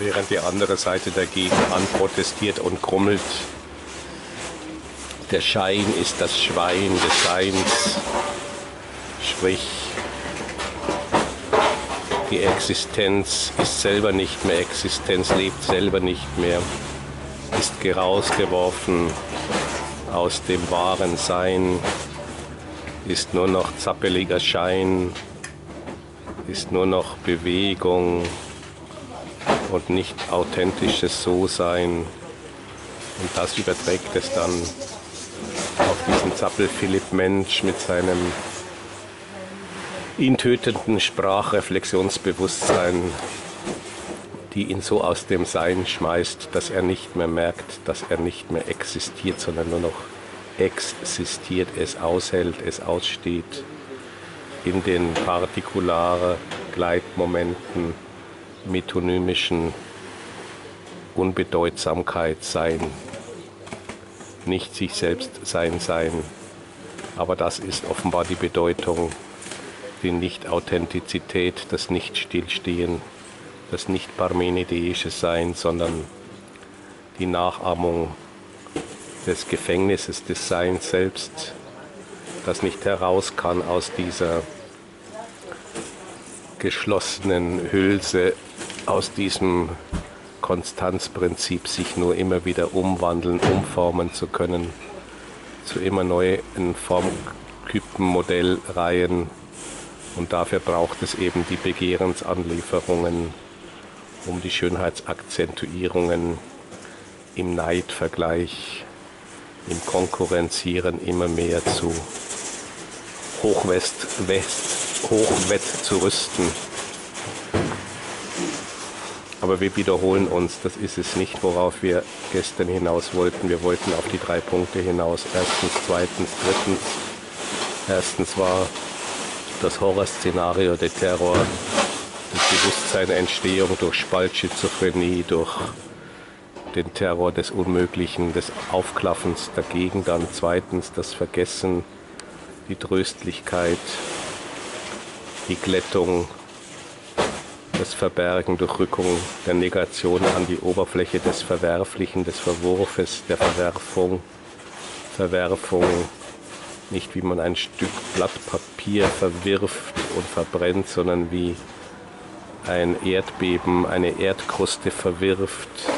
während die andere Seite dagegen anprotestiert und grummelt. Der Schein ist das Schwein des Seins, sprich, die Existenz ist selber nicht mehr Existenz, lebt selber nicht mehr, ist herausgeworfen aus dem wahren Sein, ist nur noch zappeliger Schein, ist nur noch Bewegung und nicht authentisches So-Sein. Und das überträgt es dann auf diesen Zappel-Philipp-Mensch mit seinem ihn tötenden Sprachreflexionsbewusstsein, die ihn so aus dem Sein schmeißt, dass er nicht mehr merkt, dass er nicht mehr existiert, sondern nur noch existiert, es aushält, es aussteht, in den partikularen Gleitmomenten, metonymischen Unbedeutsamkeit sein, nicht sich selbst sein. Aber das ist offenbar die Bedeutung, die Nicht-Authentizität, das Nicht-Stillstehen, das nicht-parmenideische Sein, sondern die Nachahmung des Gefängnisses des Seins selbst, das nicht heraus kann aus dieser geschlossenen Hülse, aus diesem Konstanzprinzip, sich nur immer wieder umwandeln, umformen zu können, zu immer neuen Formtypen, Modellreihen. Und dafür braucht es eben die Begehrensanlieferungen, um die Schönheitsakzentuierungen im Neidvergleich, im Konkurrenzieren immer mehr zu hochwett zu rüsten. Aber wir wiederholen uns, das ist es nicht, worauf wir gestern hinaus wollten. Wir wollten auf die 3 Punkte hinaus. Erstens, zweitens, drittens. Erstens war das Horrorszenario der Terror, die Bewusstseinsentstehung durch Spaltschizophrenie, durch den Terror des Unmöglichen, des Aufklaffens dagegen. Dann zweitens das Vergessen, die Tröstlichkeit, die Glättung, das Verbergen durch Rückung der Negation an die Oberfläche des Verwerflichen, des Verwurfes, der Verwerfung. Verwerfung, nicht wie man ein Stück Blatt Papier verwirft und verbrennt, sondern wie ein Erdbeben eine Erdkruste verwirft